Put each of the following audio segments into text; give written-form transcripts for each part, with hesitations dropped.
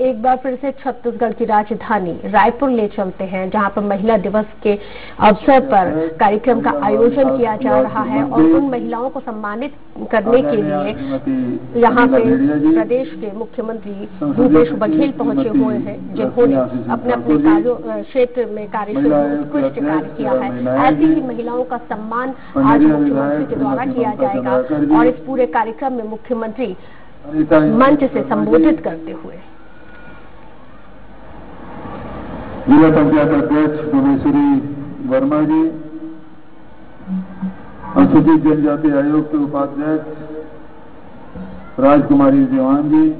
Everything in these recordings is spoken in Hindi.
एक बार फिर से छत्तीसगढ़ की राजधानी रायपुर ले चलते हैं, जहां पर महिला दिवस के अवसर पर कार्यक्रम का आयोजन किया जा रहा है और उन महिलाओं को सम्मानित करने के लिए यहां पे प्रदेश के मुख्यमंत्री भूपेश बघेल पहुंचे हुए हैं, जिन्होंने अपने अपने कार्यों क्षेत्र में उत्कृष्ट कार्य किया है। ऐसी ही महिलाओं का सम्मान आज मुख्यमंत्री के द्वारा किया जाएगा और इस पूरे कार्यक्रम में मुख्यमंत्री मंच से संबोधित करते हुए जिला पंचायत अध्यक्ष भुवनेश्वरी वर्मा जी, अनुसूचित जनजाति आयोग के उपाध्यक्ष राजकुमारी जवान जी,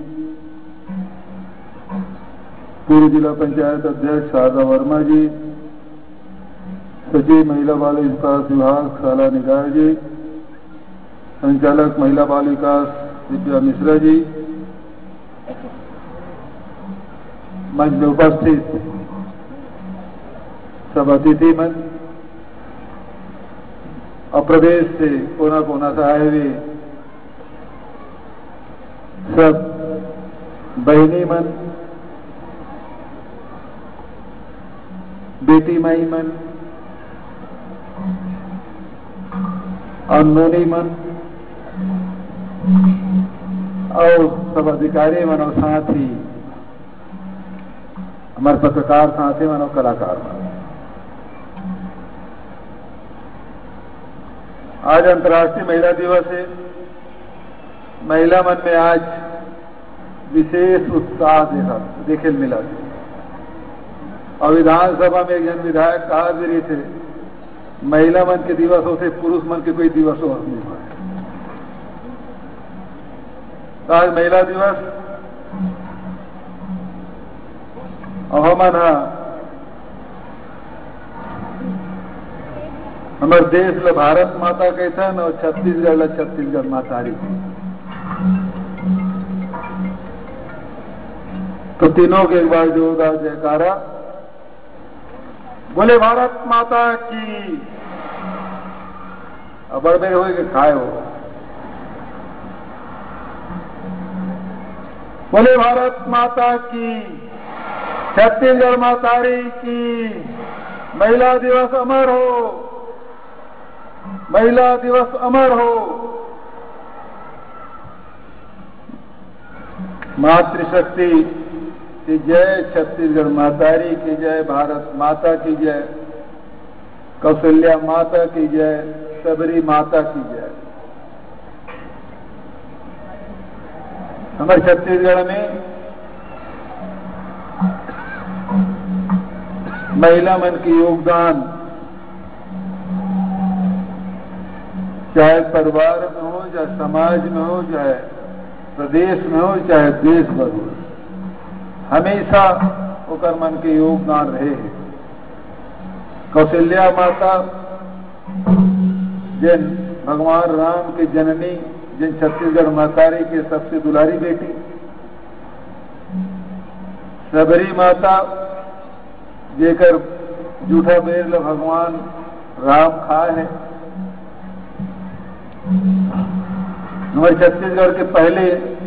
पूर्व जिला पंचायत अध्यक्ष शारदा वर्मा जी, सचिव महिला बाल विकास विभाग शाला निगार जी, संचालक महिला बाल विकास दिव्या मिश्रा जी, मंच में उपस्थित सब अतिथि मन और प्रदेश से कोना कोना से आए हुए सब बहनी मन, बेटी माई मन और नोनी मन और सब अधिकारी मन और साथ ही हमारे पत्रकार साथी मन और कलाकार मन। आज अंतर्राष्ट्रीय महिला दिवस है। महिला मन में आज विशेष उत्साह देखे मिला और विधानसभा में एक जन विधायक कहा भी रही थे, महिला मन के दिवस होते पुरुष मन के कोई दिवस और नहीं हुआ। आज महिला दिवस और हमारे देश ला भारत माता कहथन और छत्तीसगढ़ ला छत्तीसगढ़ मातारी। तो तीनों के एक बार जोरदार जयकारा, बोले भारत माता की। अब बड़े हो के खाए हो, बोले भारत माता की, छत्तीसगढ़ मातारी की। महिला दिवस अमर हो, महिला दिवस अमर हो। मातृशक्ति की जय, छत्तीसगढ़ मातारी की जय, भारत माता की जय, कौशल्या माता की जय, सबरी माता की जय। हमारे छत्तीसगढ़ में महिला मन की योगदान चाहे परिवार में हो, चाहे समाज में हो, चाहे प्रदेश में हो, चाहे देश भर हो, हमेशा ओकर मन के योगदान रहे हैं। कौशल्या माता जिन भगवान राम के जननी, जिन छत्तीसगढ़ मातारी के सबसे दुलारी बेटी। सबरी माता जेकर जूठा बेर ल भगवान राम खाए है। हमारे छत्तीसगढ़ के पहले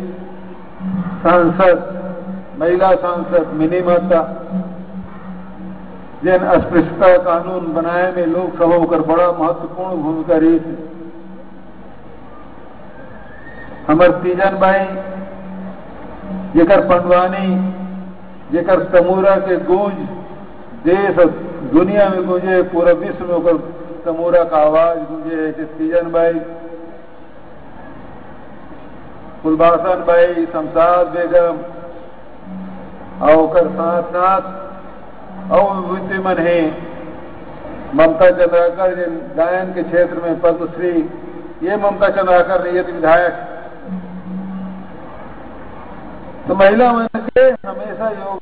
सांसद, महिला सांसद मिनी माता, जिन अस्पृश्यता कानून बनाए में लोकसभा होकर बड़ा महत्वपूर्ण भूमिका रही थी। हमार तीजन बाई जेकर पंडवानी, जेकर तमूरा के गूंज देश और दुनिया में गूंजे, पूरा विश्व में होकर तमूरा का आवाज गूंजे है कि तीजन बाई, फुलबासन बाई, शमशाद बेगम और साथ साथ और विभूति मन है ममता चंद्राकर, जिन गायन के क्षेत्र में पद्मश्री, ये ममता चंद्राकर नियत विधायक। तो महिला मन के हमेशा योग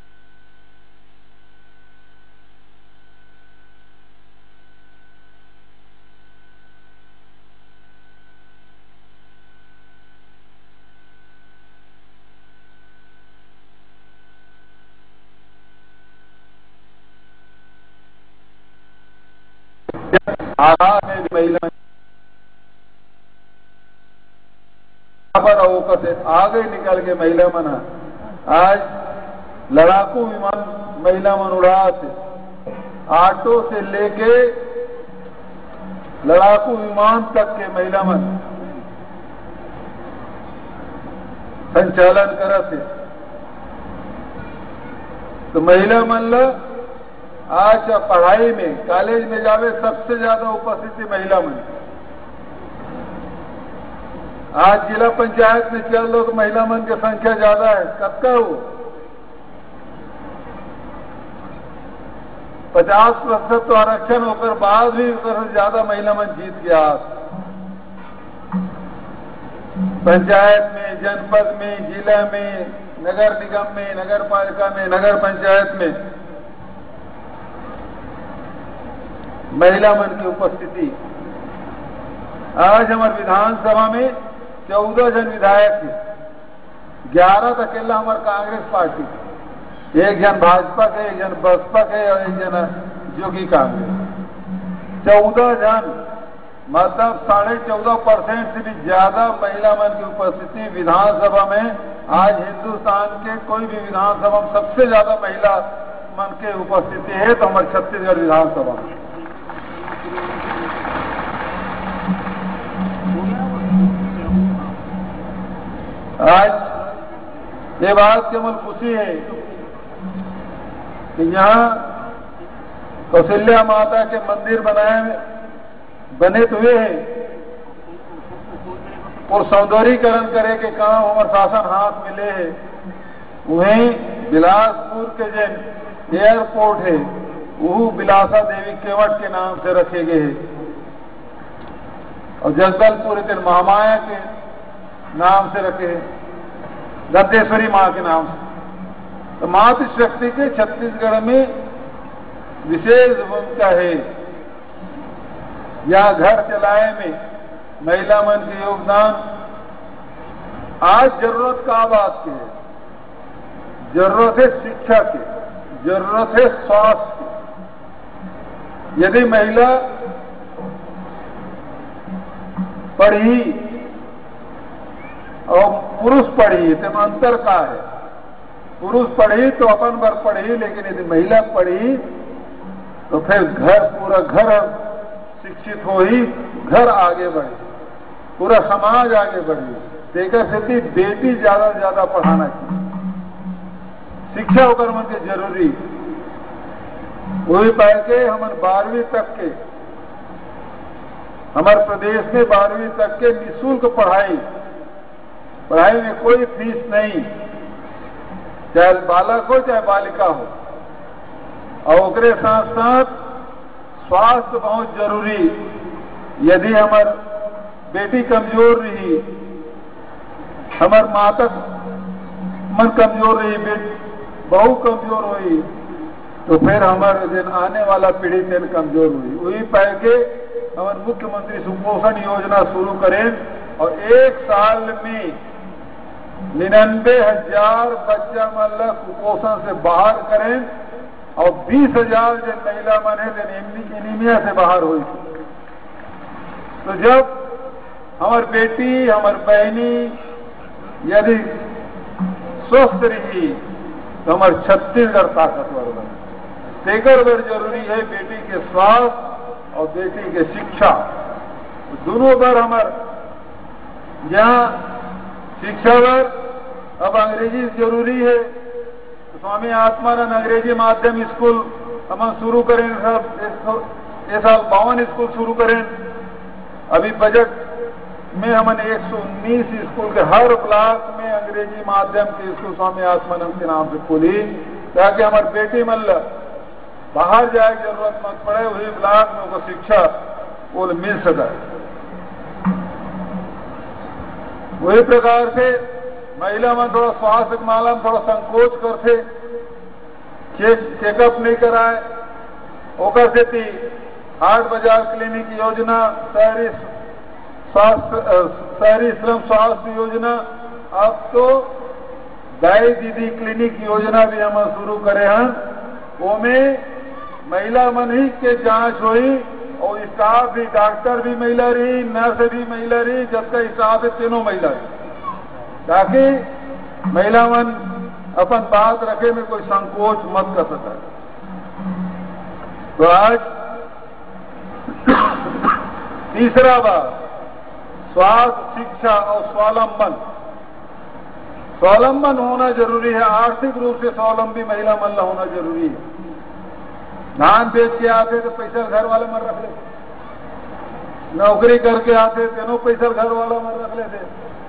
आधार में महिला पर से आगे निकल के महिला मना आज लड़ाकू विमान महिला मन उड़ा थे, ऑटो से लेके लड़ाकू विमान तक के महिला मन संचालन करत थे। तो महिला मन ला आज पढ़ाई में कॉलेज में जावे सबसे ज्यादा उपस्थिति महिला मन। आज जिला पंचायत में चल लो तो महिला मन की संख्या ज्यादा है। कब का हो 50% तो आरक्षण होकर बाद भी ज्यादा महिला मन जीत गया। पंचायत में, जनपद में, जिला में, नगर निगम में, नगर पालिका में, नगर पंचायत में महिला मन की उपस्थिति। आज हमारे विधानसभा में 14 जन विधायक थे, 11 तो अकेला हमारे कांग्रेस पार्टी, एक जन भाजपा के, एक जन बसपा के और एक जन जोगी कांग्रेस। 14 जन मतलब 14.5% से भी ज्यादा महिला मन की उपस्थिति विधानसभा में। आज हिंदुस्तान के कोई भी विधानसभा में सबसे ज्यादा महिला मन की उपस्थिति है तो हमारे छत्तीसगढ़ विधानसभा में। आज ये बात केवल खुशी है कि यहाँ कौशल्या माता के मंदिर बने तो हुए हैं और सौंदर्यीकरण करे के काम हमारे शासन हाथ मिले है। वहीं बिलासपुर के जो एयरपोर्ट है वो बिलासा देवी केवट के नाम से रखे गए हैं और जगदलपुर के महामाया के नाम से रखे हैं, दंतेश्वरी माँ के नाम से। तो मातृशक्ति के छत्तीसगढ़ में विशेष भूमिका है। या घर चलाए में महिला मन के योगदान आज जरूरत का बात की है। जरूरत है शिक्षा की, जरूरत है स्वास्थ्य की। यदि महिला पढ़ी और पुरुष पढ़ी तो अंतर का है। पुरुष पढ़ी तो अपन भर पढ़ी, लेकिन यदि महिला पढ़ी तो फिर घर, पूरा घर शिक्षित हो ही घर आगे बढ़े, पूरा समाज आगे बढ़े। देखा स्थिति बेटी ज्यादा से ज्यादा पढ़ाना चाहिए, शिक्षा होकर मन के जरूरी। वही पाए के हमारे 12वीं तक के, हमारे प्रदेश में 12वीं तक के निःशुल्क पढ़ाई में कोई फीस नहीं, चाहे बालक हो चाहे बालिका हो। और उसके साथ साथ स्वास्थ्य बहुत जरूरी। यदि हमार बेटी कमजोर रही, हमार माता मन कमजोर रही, बहू कमजोर हुई तो फिर हमारे आने वाला पीढ़ी से कमजोर हुई। वही पाए के हमारे मुख्यमंत्री सुपोषण योजना शुरू करें और 1 साल में 99,000 बच्चा मतलब कुपोषण से बाहर करें और 20,000 जो महिला मन है एनीमिया से बाहर हुई। तो जब हमारी बेटी, हमारी बहनी यदि स्वस्थ रही तो हमारे छत्तीसगढ़ ताकतवर बने। तेकर बर जरूरी है बेटी के स्वास्थ्य और बेटी के शिक्षा दोनों बर। हमारे यहाँ शिक्षा बर अब अंग्रेजी जरूरी है तो स्वामी आत्मानंद अंग्रेजी माध्यम स्कूल हम शुरू करें। ये साल 52 स्कूल शुरू करें। अभी बजट में हमने 119 स्कूल के हर ब्लॉक में अंग्रेजी माध्यम के स्कूल स्वामी आत्मानंद के नाम से खोली, ताकि हमारे बेटी मतलब बाहर जाए जरूरत मत पड़े, वही ब्लॉक में उनको शिक्षा वो मिल सके। वही प्रकार से महिला में थोड़ा स्वास्थ्य के मामला में थोड़ा संकोच करते, चेकअप नहीं कराए। ओकर से हाट बाजार क्लिनिक योजना, शहरी श्रम स्वास्थ्य योजना, अब तो दाई दीदी क्लिनिक योजना भी हम शुरू करे हैं। वो में महिला मन ही के जांच हुई और स्टाफ भी, डॉक्टर भी महिला रही, नर्स भी महिला रही, जबकि स्टाफ है तीनों महिला रही, ताकि महिला मन अपन बात रखे में कोई संकोच मत कर सका। तो आज तीसरा बात, स्वास्थ्य, शिक्षा और स्वावलंबन। स्वावलंबन होना जरूरी है, आर्थिक रूप से स्वावलंबी महिला मल्ला होना जरूरी है। धान बेच के आते तो पैसा घर वाले मन रख लेते, नौकरी करके आते तेनों पैसा घर वाला मन रख लेते,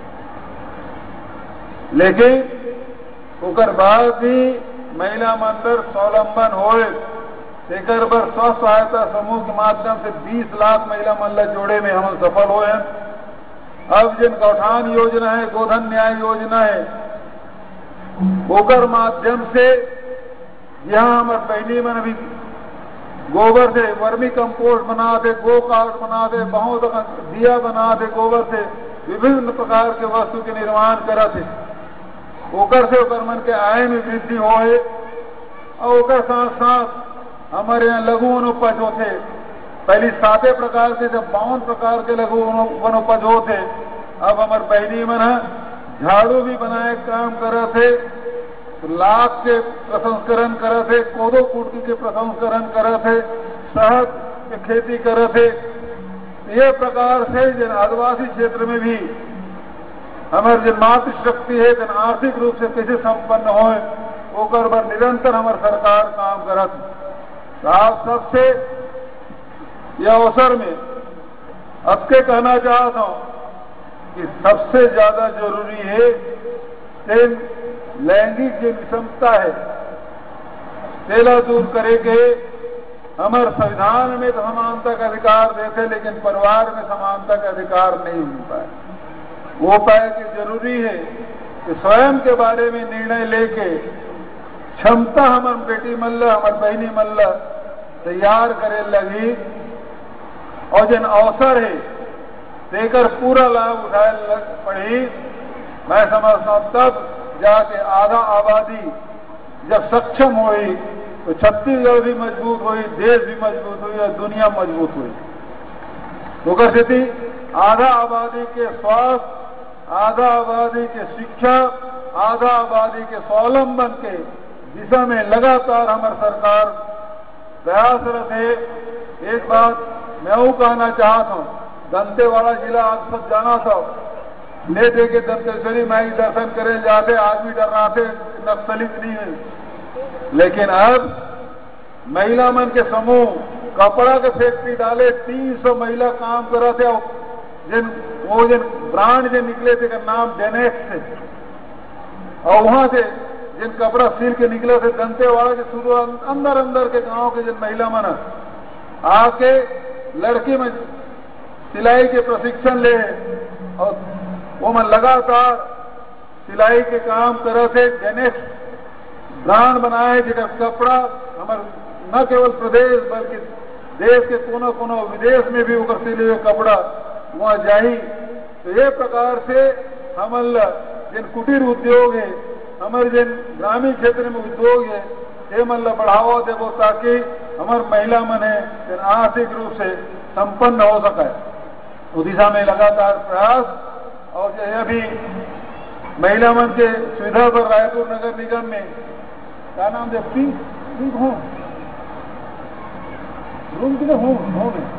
लेकिन उकर बाद भी महिला मंदिर स्वावलंबन होए। एकर पर स्व सहायता समूह के माध्यम से 20 लाख महिला मल्ला जोड़े में हम सफल हुए हैं। अब जिन गौठान योजना है, गोधन न्याय योजना है, ओकर माध्यम से यहाँ हमारे बहनी मन भी गोबर से वर्मी कंपोस्ट बना दे, गो कार्ड बना दे, बहुत दिया बना दे, गोबर से विभिन्न प्रकार के वस्तु के निर्माण करा थे। ओकर से ओकर मन के आय में वृद्धि होए और ओकर साथ साथ हमारे यहाँ लघु वनोपज होते। पहले 7 प्रकार के, जब 52 प्रकार के लघु वनोपज होते। अब हमारे बहनी मन झाड़ू भी बनाए काम करे थे, लाख के प्रसंस्करण करे थे, कोदो कुटकी के प्रसंस्करण करे थे, शहद की खेती करे थे। ये प्रकार से जिन आदिवासी क्षेत्र में भी हमारे जो मातृशक्ति है, जिन आर्थिक रूप से कैसे संपन्न हो, ओकर पर निरंतर हमारे सरकार काम करत। तो आप सबसे यह अवसर में अब के कहना चाहता हूं कि सबसे ज्यादा जरूरी है लैंगिक जो विषमता है तेला दूर करेंगे। हमारे संविधान में तो समानता का अधिकार देते, लेकिन परिवार में समानता का अधिकार नहीं मिल पाए। वो पाए कि जरूरी है कि स्वयं के बारे में निर्णय लेके क्षमता हमारे बेटी मल्ला, हमारे बहनी मल्ला तैयार करे लगी और जिन अवसर है देकर पूरा लाभ उठाए पड़ी। मैं समझता हूं तब जाके आधा आबादी जब सक्षम हुई तो छत्तीसगढ़ भी मजबूत हुई, देश भी मजबूत हुई और दुनिया मजबूत हुई। तो कहती आधा आबादी के स्वास्थ्य, आधा आबादी के शिक्षा, आधा आबादी के स्वावलंबन के दिशा में लगातार हमारी सरकार प्रयासरत है। एक बात मैं वो कहना चाहता हूँ, दंतेवाड़ा जिला आज सब जाना था, ले दे के दंतेश्वरी माई दर्शन करे जाते, आदमी डर रहा थे नक्सलित नहीं है। लेकिन अब महिला मन के समूह कपड़ा के फैक्ट्री डाले, 300 महिला काम कर रहे थे। जिन ब्रांड जो निकले थे का नाम डेनेक्स है, और वहां से जिन कपड़ा सिल के निकले थे दंतेवाड़ा के शुरू अंदर के गांव के जिन महिला मन आके लड़की में सिलाई के प्रशिक्षण ले और वो मन लगातार सिलाई के काम करे थे। डेनेक्स ब्रांड बनाए जिनका कपड़ा हमारे न केवल प्रदेश बल्कि देश के कोनो कोनो विदेश में भी उकर सिले हुए कपड़ा वहां जाही। तो ये प्रकार से हमारे जिन कुटीर उद्योग है, हमारे जिन ग्रामीण क्षेत्र में उद्योग है, ये मतलब बढ़ावा देवो ताकि हमारे महिला मन है आर्थिक रूप से संपन्न हो सके। उस दिशा में लगातार प्रयास। और जो है अभी महिला मन के सुविधा पर रायपुर नगर निगम में क्या नाम दे, पिंक होम रूम की होम है।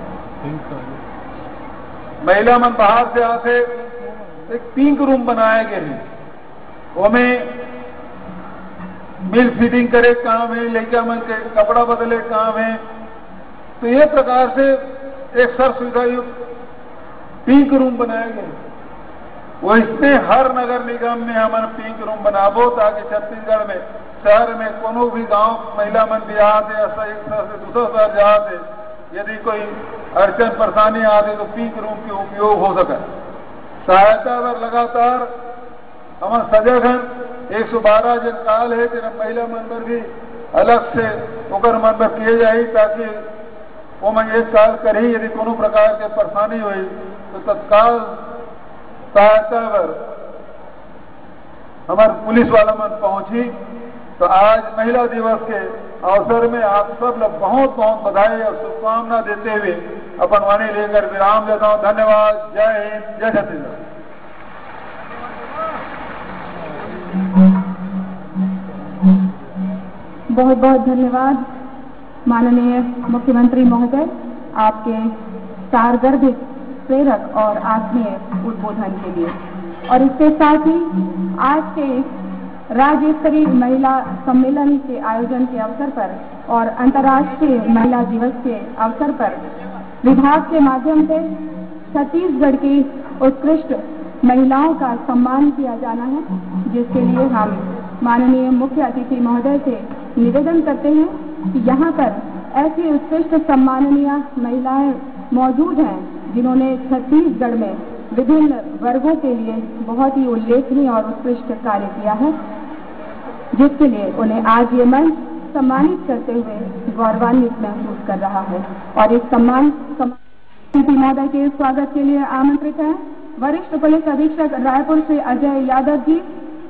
महिला मन बाहर से आते एक पिंक रूम बनाए गए हैं, वो में मिल फिटिंग करे काम है, लड़का मन के कपड़ा बदले काम है। तो ये प्रकार से एक सर्व सुविधा युक्त पिंक रूम बनाए गए। वो इसमें हर नगर निगम में हमारे पिंक रूम बनाबो ताकि छत्तीसगढ़ में शहर में कोनो भी गांव महिला मन भी आते या एक शहर से दूसरा शहर जाते, यदि कोई अड़चन परेशानी आती तो पिंक रूम के उपयोग हो सके। सहायता पर लगातार हमारे सजग 112 जिन काल है जिन महिला मन पर भी अलग से ओकर मन पर किए जाए ताकि वो मैं एक काल करी, यदि कोनो प्रकार के परेशानी हुई तो तत्काल सहायता पर हमारे पुलिस वाला मन पहुंची। तो आज महिला दिवस के अवसर में आप सब लोग बहुत बहुत बधाई और शुभकामना देते हुए अपन वाणी लेकर विराम देता हूं। धन्यवाद। जय हिंद, जय छत्तीसगढ़। बहुत बहुत धन्यवाद माननीय मुख्यमंत्री महोदय, आपके सारगर्भित, प्रेरक और आत्मीय उद्बोधन के लिए। और इसके साथ ही आज के राज्य स्तरीय महिला सम्मेलन के आयोजन के अवसर पर और अंतर्राष्ट्रीय महिला दिवस के अवसर पर विभाग के माध्यम से छत्तीसगढ़ की उत्कृष्ट महिलाओं का सम्मान किया जाना है, जिसके लिए हम माननीय मुख्य अतिथि महोदय से निवेदन करते हैं कि यहाँ पर ऐसी उत्कृष्ट सम्माननीय महिलाएं मौजूद हैं जिन्होंने छत्तीसगढ़ में विभिन्न वर्गों के लिए बहुत ही उल्लेखनीय और उत्कृष्ट कार्य किया है, जिसके लिए उन्हें आज ये मंच सम्मानित करते हुए गौरवान्वित महसूस कर रहा है। और इस सम्मान महोदय के स्वागत के लिए आमंत्रित हैं वरिष्ठ पुलिस अधीक्षक रायपुर से अजय यादव जी।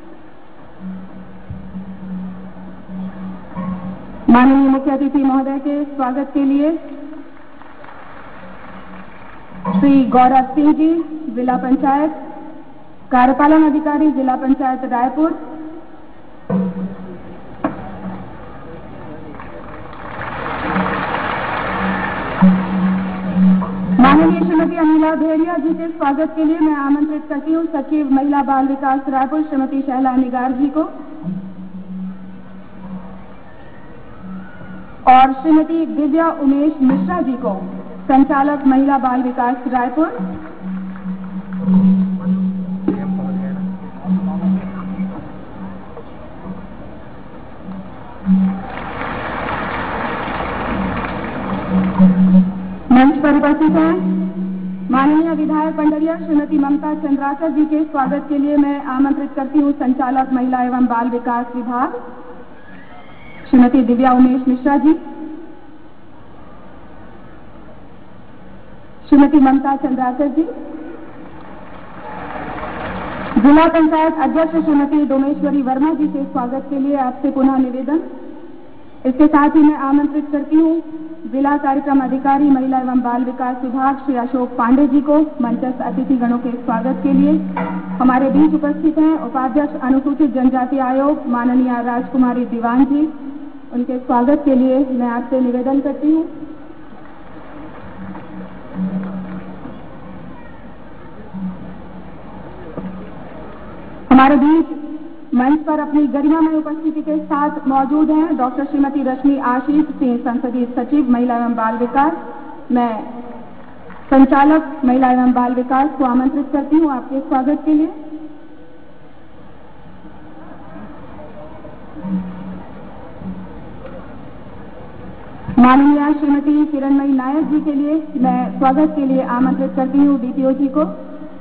माननीय मुख्य अतिथि महोदय के स्वागत के लिए श्री गौरव सिंह जी, जिला पंचायत कार्यपालन अधिकारी, जिला पंचायत रायपुर। माननीय श्रीमती अनिला भेड़िया जी के स्वागत के लिए मैं आमंत्रित करती हूँ सचिव महिला बाल विकास रायपुर श्रीमती शैला निगार जी को, और श्रीमती दिव्या उमेश मिश्रा जी को, संचालक महिला बाल विकास रायपुर। मंच पर उपस्थित हैं माननीय विधायक पंडरिया श्रीमती ममता चंद्राकर जी के स्वागत के लिए मैं आमंत्रित करती हूँ संचालक महिला एवं बाल विकास विभाग श्रीमती दिव्या उमेश मिश्रा जी, श्रीमती ममता चंद्राकर जी, जिला पंचायत अध्यक्ष श्रीमती डोमेश्वरी वर्मा जी के स्वागत के लिए आपसे पुनः निवेदन। इसके साथ ही मैं आमंत्रित करती हूँ जिला कार्यक्रम अधिकारी महिला एवं बाल विकास विभाग श्री अशोक पांडे जी को मंचस्थ अतिथि गणों के स्वागत के लिए। हमारे बीच उपस्थित हैं उपाध्यक्ष अनुसूचित जनजाति आयोग माननीय राजकुमारी दीवान जी, उनके स्वागत के लिए मैं आपसे निवेदन करती हूँ। हमारे बीच मंच पर अपनी गरिमामय उपस्थिति के साथ मौजूद हैं डॉक्टर श्रीमती रश्मि आशीष सिंह, संसदीय सचिव महिला एवं बाल विकास। मैं संचालक महिला एवं बाल विकास को आमंत्रित करती हूँ आपके स्वागत के लिए। माननीय श्रीमती किरणमयी नायक जी के लिए मैं स्वागत के लिए आमंत्रित करती हूँ डीपीओ जी को,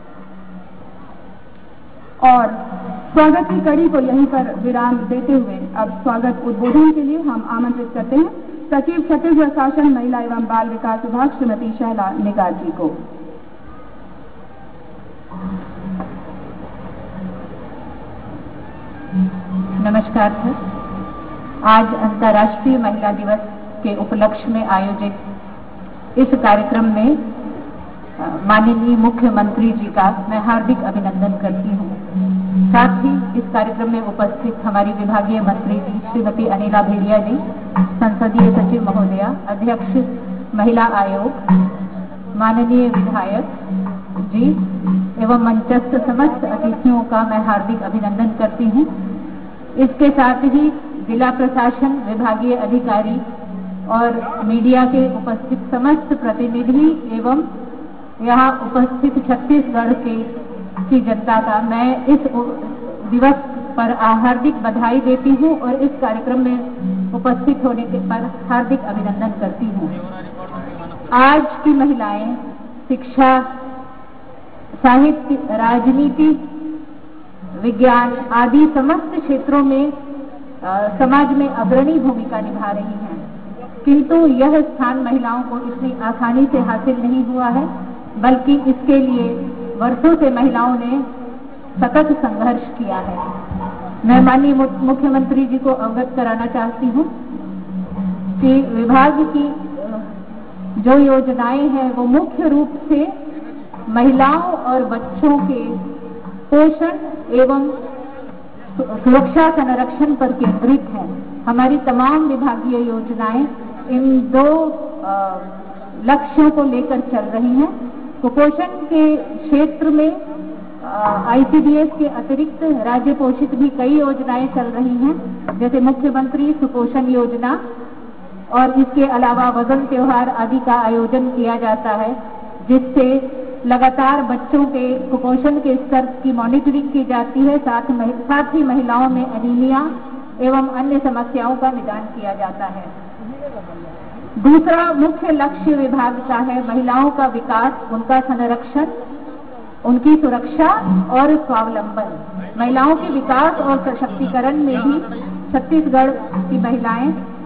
और स्वागत की कड़ी को यहीं पर विराम देते हुए अब स्वागत उद्बोधन के लिए हम आमंत्रित करते हैं सचिव छत्तीसगढ़ शासन महिला एवं बाल विकास विभाग श्रीमती शैला निगार जी को। नमस्कार सर। आज अंतर्राष्ट्रीय महिला दिवस के उपलक्ष्य में आयोजित इस कार्यक्रम में माननीय मुख्यमंत्री जी का मैं हार्दिक अभिनंदन करती हूँ। साथ ही इस कार्यक्रम में उपस्थित हमारी विभागीय मंत्री जी श्रीमती अनिला भेड़िया जी, संसदीय सचिव महोदया, अध्यक्ष महिला आयोग, माननीय विधायक जी एवं मंचस्थ समस्त अतिथियों का मैं हार्दिक अभिनंदन करती हूँ। इसके साथ ही जिला प्रशासन, विभागीय अधिकारी और मीडिया के उपस्थित समस्त प्रतिनिधि एवं यहाँ उपस्थित छत्तीसगढ़ की जनता का मैं इस दिवस पर हार्दिक बधाई देती हूँ और इस कार्यक्रम में उपस्थित होने के पर हार्दिक अभिनंदन करती हूँ। आज की महिलाएं शिक्षा, साहित्य, राजनीति, विज्ञान आदि समस्त क्षेत्रों में समाज में अग्रणी भूमिका निभा रही हैं, किंतु यह स्थान महिलाओं को इतनी आसानी से हासिल नहीं हुआ है, बल्कि इसके लिए वर्षों से महिलाओं ने सतत संघर्ष किया है। मैं माननीय मुख्यमंत्री जी को अवगत कराना चाहती हूँ कि विभाग की जो योजनाएं हैं वो मुख्य रूप से महिलाओं और बच्चों के पोषण एवं सुरक्षा संरक्षण पर केंद्रित है। हमारी तमाम विभागीय योजनाएं इन दो लक्ष्यों को लेकर चल रही हैं। कुपोषण के क्षेत्र में ICDS के अतिरिक्त राज्य पोषित भी कई योजनाएं चल रही हैं, जैसे मुख्यमंत्री सुपोषण योजना, और इसके अलावा वजन त्योहार आदि का आयोजन किया जाता है, जिससे लगातार बच्चों के कुपोषण के स्तर की मॉनिटरिंग की जाती है, साथ ही महिलाओं में एनीमिया एवं अन्य समस्याओं का निदान किया जाता है। दूसरा मुख्य लक्ष्य विभाग का है महिलाओं का विकास, उनका संरक्षण, उनकी सुरक्षा और स्वावलंबन। महिलाओं के विकास और सशक्तिकरण में भी छत्तीसगढ़ की महिलाएं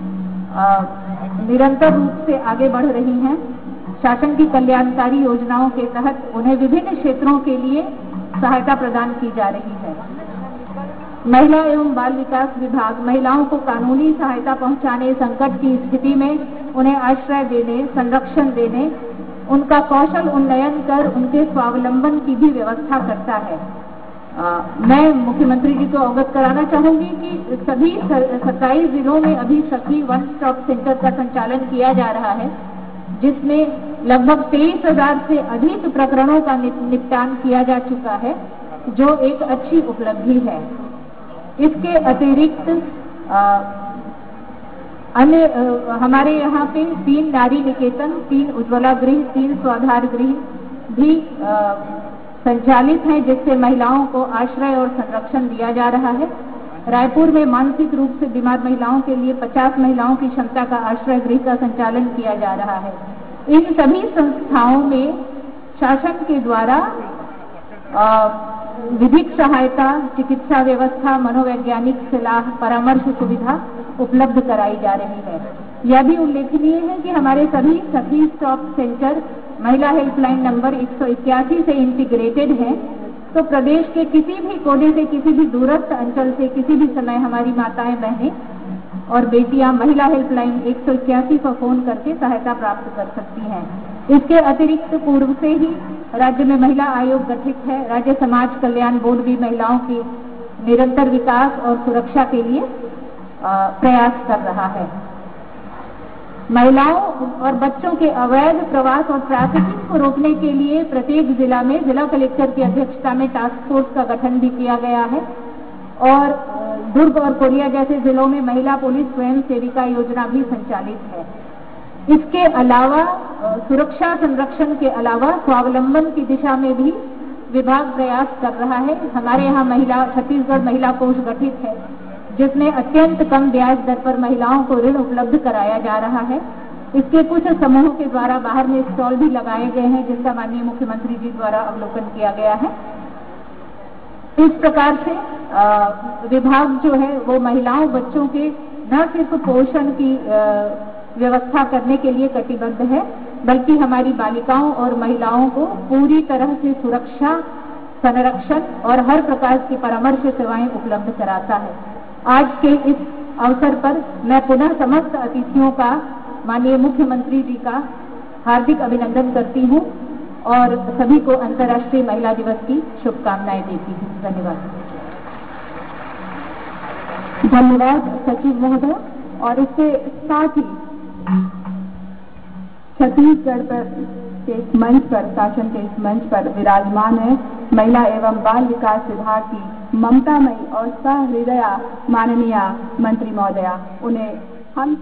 निरंतर रूप से आगे बढ़ रही हैं। शासन की कल्याणकारी योजनाओं के तहत उन्हें विभिन्न क्षेत्रों के लिए सहायता प्रदान की जा रही है। महिला एवं बाल विकास विभाग महिलाओं को कानूनी सहायता पहुंचाने, संकट की स्थिति में उन्हें आश्रय देने, संरक्षण देने, उनका कौशल उन्नयन कर उनके स्वावलंबन की भी व्यवस्था करता है। मैं मुख्यमंत्री जी को अवगत कराना चाहूंगी कि सभी 27 जिलों में अभी सखी वन स्टॉप सेंटर का संचालन किया जा रहा है, जिसमें लगभग 23,000 से अधिक प्रकरणों का निपटान किया जा चुका है, जो एक अच्छी उपलब्धि है। इसके अतिरिक्त अन्य हमारे यहाँ पे 3 नारी निकेतन, 3 उज्ज्वला गृह, 3 स्वाधार गृह भी संचालित हैं, जिससे महिलाओं को आश्रय और संरक्षण दिया जा रहा है। रायपुर में मानसिक रूप से बीमार महिलाओं के लिए 50 महिलाओं की क्षमता का आश्रय गृह का संचालन किया जा रहा है। इन सभी संस्थाओं में शासन के द्वारा विधिक सहायता, चिकित्सा व्यवस्था, मनोवैज्ञानिक सलाह, परामर्श सुविधा उपलब्ध कराई जा रही है। यह भी उल्लेखनीय है कि हमारे सभी सखी स्टॉप सेंटर महिला हेल्पलाइन नंबर 181 से इंटीग्रेटेड है, तो प्रदेश के किसी भी कोने से, किसी भी दूरस्थ अंचल से किसी भी समय हमारी माताएं, बहनें और बेटियां महिला हेल्पलाइन 181 पर फोन करके सहायता प्राप्त कर सकती हैं। इसके अतिरिक्त पूर्व से ही राज्य में महिला आयोग गठित है। राज्य समाज कल्याण बोर्ड भी महिलाओं की निरंतर विकास और सुरक्षा के लिए प्रयास कर रहा है। महिलाओं और बच्चों के अवैध प्रवास और ट्रैफिकिंग को रोकने के लिए प्रत्येक जिला में जिला कलेक्टर की अध्यक्षता में टास्क फोर्स का गठन भी किया गया है, और दुर्ग और कोरिया जैसे जिलों में महिला पुलिस स्वयं सेविका योजना भी संचालित है। इसके अलावा सुरक्षा संरक्षण के अलावा स्वावलंबन की दिशा में भी विभाग प्रयास कर रहा है। हमारे यहाँ छत्तीसगढ़ महिला कोष गठित है, जिसमें अत्यंत कम ब्याज दर पर महिलाओं को ऋण उपलब्ध कराया जा रहा है। इसके कुछ समूहों के द्वारा बाहर में स्टॉल भी लगाए गए हैं, जिसका माननीय मुख्यमंत्री जी द्वारा अवलोकन किया गया है। इस प्रकार से विभाग जो है वो महिलाओं, बच्चों के न सिर्फ पोषण की व्यवस्था करने के लिए कटिबद्ध है, बल्कि हमारी बालिकाओं और महिलाओं को पूरी तरह से सुरक्षा, संरक्षण और हर प्रकार की परामर्श सेवाएं उपलब्ध कराता है। आज के इस अवसर पर मैं पुनः समस्त अतिथियों का, माननीय मुख्यमंत्री जी का हार्दिक अभिनंदन करती हूँ और सभी को अंतर्राष्ट्रीय महिला दिवस की शुभकामनाएं देती हूँ। धन्यवाद। धन्यवाद सचिव महोदय। और इसके साथ ही छत्तीसगढ़ पर के इस मंच पर, शासन के इस मंच पर विराजमान है महिला एवं बाल विकास विभाग की ममतामयी और सहृदया माननीय मंत्री महोदया। उन्हें हम